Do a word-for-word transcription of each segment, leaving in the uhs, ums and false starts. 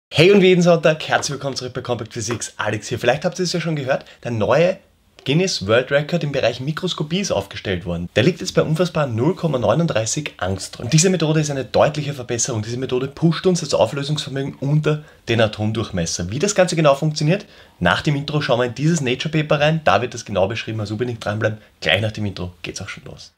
Hey und wie jeden Sonntag, herzlich willkommen zurück bei Compact Physics. Alex hier. Vielleicht habt ihr es ja schon gehört, der neue Guinness World Record im Bereich Mikroskopie ist aufgestellt worden. Der liegt jetzt bei unfassbaren null Komma neununddreißig Angstrom. Und diese Methode ist eine deutliche Verbesserung. Diese Methode pusht uns das Auflösungsvermögen unter den Atomdurchmesser. Wie das Ganze genau funktioniert, nach dem Intro schauen wir in dieses Nature Paper rein. Da wird das genau beschrieben, also unbedingt dranbleiben. Gleich nach dem Intro geht's auch schon los.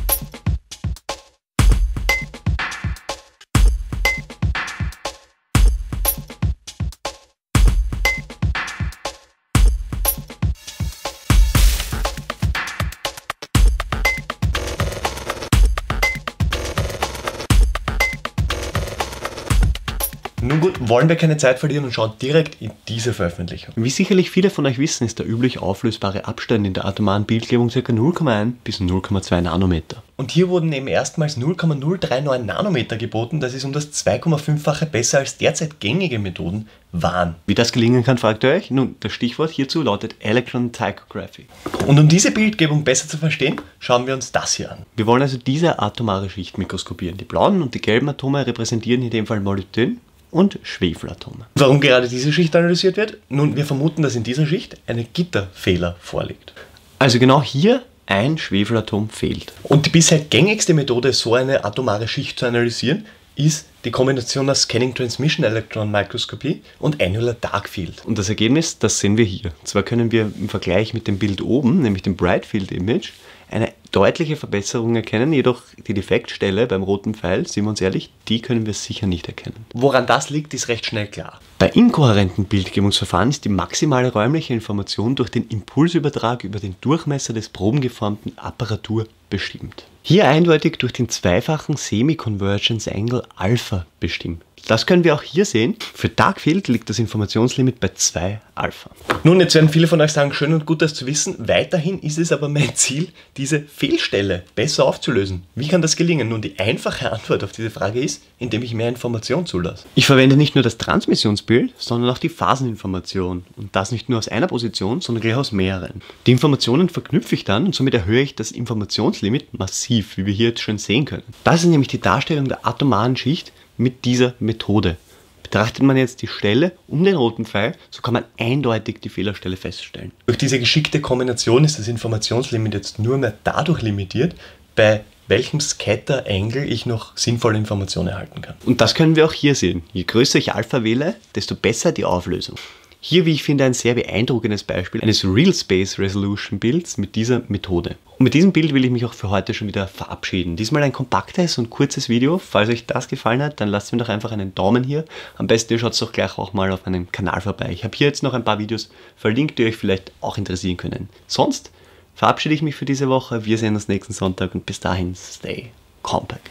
Nun gut, wollen wir keine Zeit verlieren und schauen direkt in diese Veröffentlichung. Wie sicherlich viele von euch wissen, ist der üblich auflösbare Abstand in der atomaren Bildgebung ca. null Komma eins bis null Komma zwei Nanometer. Und hier wurden eben erstmals null Komma null drei neun Nanometer geboten, das ist um das zwei Komma fünffache besser als derzeit gängige Methoden waren. Wie das gelingen kann, fragt ihr euch? Nun, das Stichwort hierzu lautet Electron Tychography. Und um diese Bildgebung besser zu verstehen, schauen wir uns das hier an. Wir wollen also diese atomare Schicht mikroskopieren. Die blauen und die gelben Atome repräsentieren in dem Fall Molybdän und Schwefelatome. Warum gerade diese Schicht analysiert wird? Nun, wir vermuten, dass in dieser Schicht ein Gitterfehler vorliegt. Also genau hier ein Schwefelatom fehlt. Und die bisher gängigste Methode, so eine atomare Schicht zu analysieren, ist die Kombination aus Scanning Transmission Electron Mikroskopie und Annular Dark Field. Und das Ergebnis, das sehen wir hier. Zwar können wir im Vergleich mit dem Bild oben, nämlich dem Bright Field Image, eine deutliche Verbesserung erkennen, jedoch die Defektstelle beim roten Pfeil, sind wir uns ehrlich, die können wir sicher nicht erkennen. Woran das liegt, ist recht schnell klar. Bei inkohärenten Bildgebungsverfahren ist die maximale räumliche Information durch den Impulsübertrag über den Durchmesser des probengeformten Apparatur bestimmt. Hier eindeutig durch den zweifachen Semi-Convergence Angle Alpha bestimmt. Das können wir auch hier sehen. Für Darkfield liegt das Informationslimit bei zwei Alpha. Nun, jetzt werden viele von euch sagen, schön und gut das zu wissen. Weiterhin ist es aber mein Ziel, diese Fehlstelle besser aufzulösen. Wie kann das gelingen? Nun, die einfache Antwort auf diese Frage ist, indem ich mehr Information zulasse. Ich verwende nicht nur das Transmissionsbild, sondern auch die Phaseninformation. Und das nicht nur aus einer Position, sondern gleich aus mehreren. Die Informationen verknüpfe ich dann und somit erhöhe ich das Informationslimit massiv, wie wir hier jetzt schon sehen können. Das ist nämlich die Darstellung der atomaren Schicht mit dieser Methode. Betrachtet man jetzt die Stelle um den roten Pfeil, so kann man eindeutig die Fehlerstelle feststellen. Durch diese geschickte Kombination ist das Informationslimit jetzt nur mehr dadurch limitiert, bei welchem Scatter-Angle ich noch sinnvolle Informationen erhalten kann. Und das können wir auch hier sehen. Je größer ich Alpha wähle, desto besser die Auflösung. Hier, wie ich finde, ein sehr beeindruckendes Beispiel eines Real Space Resolution Bilds mit dieser Methode. Und mit diesem Bild will ich mich auch für heute schon wieder verabschieden. Diesmal ein kompaktes und kurzes Video. Falls euch das gefallen hat, dann lasst mir doch einfach einen Daumen hier. Am besten ihr schaut doch gleich auch mal auf meinem Kanal vorbei. Ich habe hier jetzt noch ein paar Videos verlinkt, die euch vielleicht auch interessieren können. Sonst verabschiede ich mich für diese Woche. Wir sehen uns nächsten Sonntag und bis dahin, stay compact.